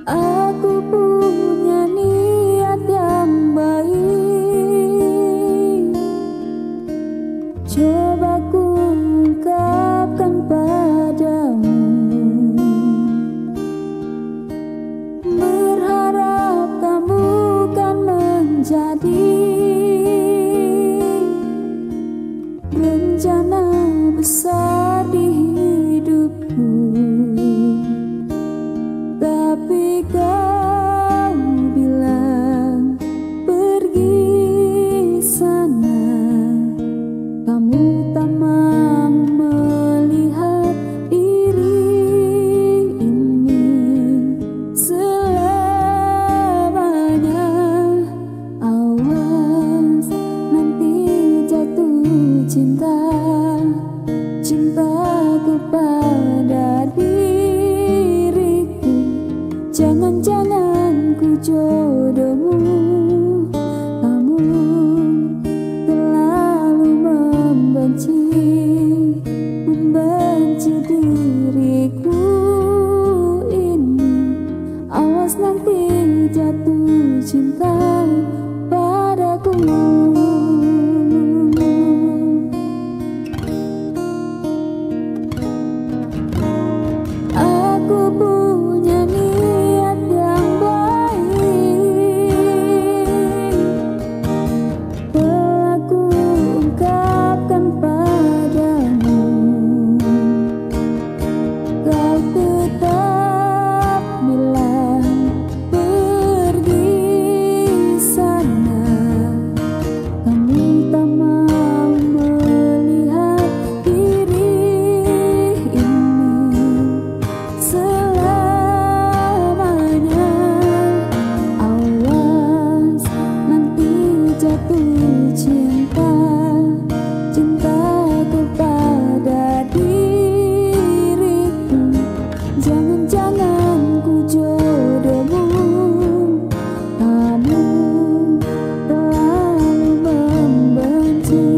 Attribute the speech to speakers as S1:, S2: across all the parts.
S1: Aku punya niat yang baik, coba ku ungkapkan padamu. Berharap kamu kan menjadi rencana besar di hidupku. Tapi kau bilang pergi sana, kamu tak mau melihat diri ini selamanya. Awas nanti jatuh cinta, cintaku pada diriku. Jangan-jangan ku jodohmu, kamu terlalu membenci diriku ini. Awas nanti jatuh cinta padaku. Aku punya niat yang baik, telah ku ungkapkan padamu. Kau tetap bilang pergi sana, kamu tak mau melihat diri ini selamanya. Awas nanti jatuh cinta, cinta kepada diriku. Jangan-jangan ku jodohmu, kamu terlalu membenci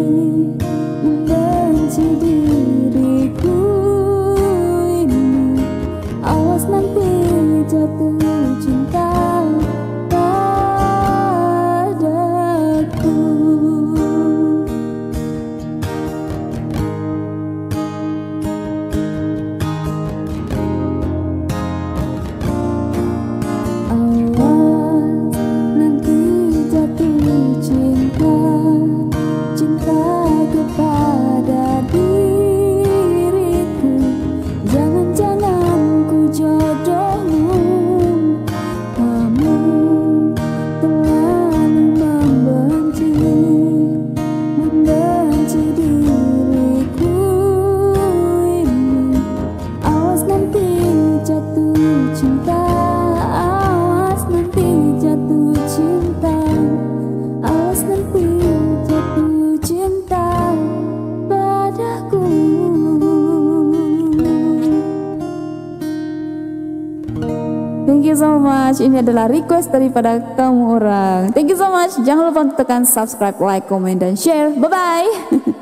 S1: diriku ini. Awas nanti jatuh cinta padaku. Awas nanti jatuh cinta, cinta kepada diriku. Jangan-jangan ku jodohmu, kamu terlalu membenci diriku ini. Awas nanti jatuh cinta, awas nanti jatuh cinta, awas nanti jatuh cinta padaku. Thank you so much. Ini adalah request daripada kamu orang. Thank you so much. Jangan lupa untuk tekan subscribe, like, comment, dan share. Bye-bye.